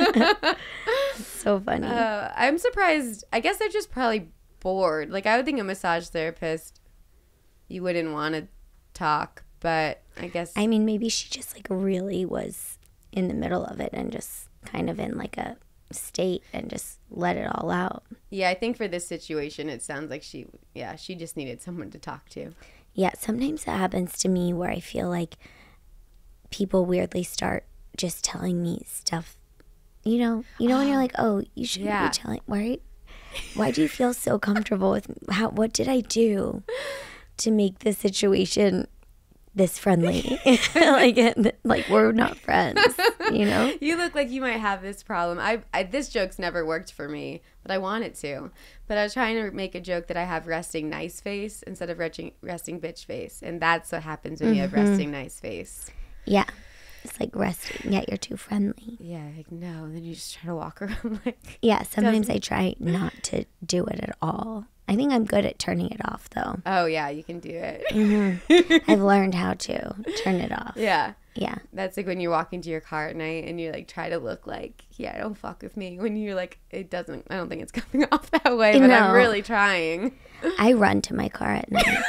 So funny. I'm surprised. I guess they're just probably bored. Like I would think a massage therapist, you wouldn't want to talk, but I guess. I mean, maybe she just like really was in the middle of it and just kind of in like a state and just let it all out. Yeah, I think for this situation, it sounds like she just needed someone to talk to. Yeah, sometimes that happens to me where I feel like people weirdly start just telling me stuff. You know when you're like, oh, you shouldn't be telling. Why do you feel so comfortable with what did I do to make this situation this friendly? like we're not friends, you know? You look like you might have this problem. I this joke's never worked for me, but I want it to. But I was trying to make a joke that I have resting nice face instead of resting bitch face, and that's what happens when you have resting nice face. Yeah. It's like resting, yet you're too friendly. Yeah, like no, and then you just try to walk around like. Yeah, sometimes I try not to do it at all. I think I'm good at turning it off, though. Oh yeah, you can do it. I've learned how to turn it off. Yeah. Yeah. That's like when you're walking to your car at night and you like try to look like, yeah, don't fuck with me. When you're like, I don't think it's coming off that way, but I'm really trying. I run to my car at night.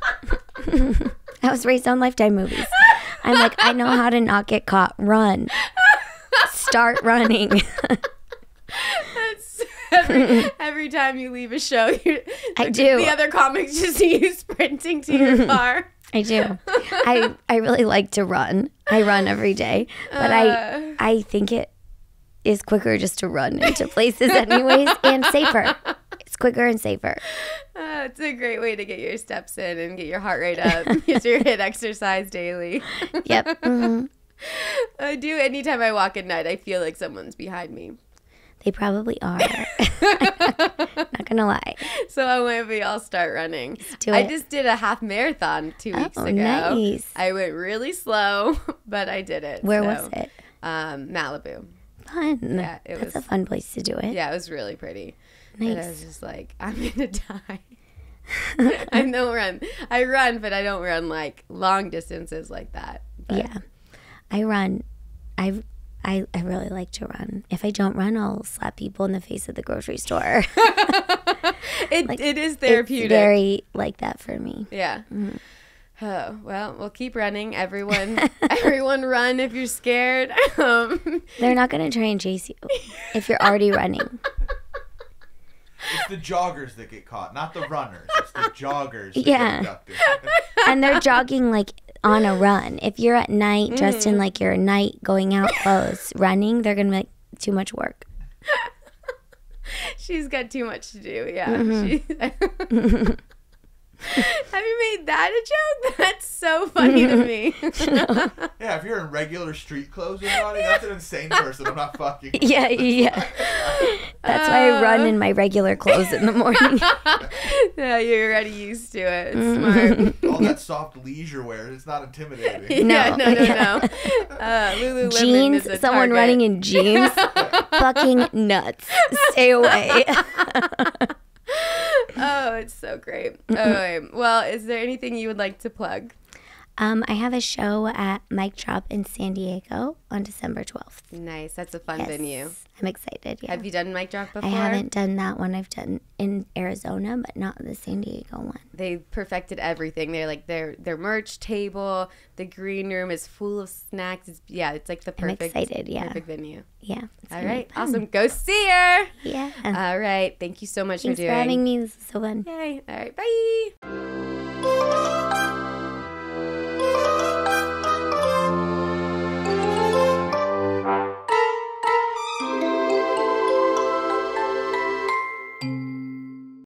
I was raised on Lifetime movies. I'm like, I know how to not get caught. Run. Start running. That's every time you leave a show, I do. The other comics just see you sprinting to your car. I do. I really like to run. I run every day, but I think it is quicker just to run into places anyways, and safer. It's quicker and safer. It's a great way to get your steps in and get your heart rate up because you're HIIT exercise daily. Yep. Mm-hmm. I do. Anytime I walk at night, I feel like someone's behind me. They probably are. Not gonna lie. So when we all start running, do I it. just did a half marathon 2 weeks ago. Nice. I went really slow, but I did it. Where was it? Malibu. Fun. Yeah, That's a fun place to do it. Yeah, it was really pretty. Nice. And I was just like, I'm gonna die. I don't run. I run, but I don't run like long distances like that. But. Yeah, I run. I really like to run. If I don't run, I'll slap people in the face at the grocery store. It is therapeutic. It's very like that for me. Yeah. Mm-hmm. Oh, well, we'll keep running. Everyone run if you're scared. They're not going to try and chase you if you're already running. It's the joggers that get caught, not the runners. It's the joggers that Yeah. get abducted. And they're jogging like on a run. If you're at night dressed in like your night going out clothes, running, they're going to be like, too much work. She's got too much to do. Yeah. Mm-hmm. Have you made that a joke? That's so funny to me. Yeah, if you're in regular street clothes and running, that's an insane person. I'm not fucking. Yeah. That's why I run in my regular clothes in the morning. Yeah, you're already used to it. It's smart. All that soft leisure wear, it's not intimidating. No. Yeah. Lululemon Jeans, is a someone target. running in jeans, fucking nuts. Stay away. Oh, it's so great. Okay. Well, is there anything you would like to plug? I have a show at Mic Drop in San Diego on December 12th. Nice. That's a fun Yes. venue. I'm excited. Yeah. Have you done Mic Drop before? I haven't done that one. I've done in Arizona, but not the San Diego one. They perfected everything. They're like their merch table. The green room is full of snacks. It's like the perfect, excited, yeah. perfect venue. Yeah. All right. Awesome. Go see her. Yeah. All right. Thank you so much Thanks for doing. for having me. This is so fun. Yay. All right. Bye.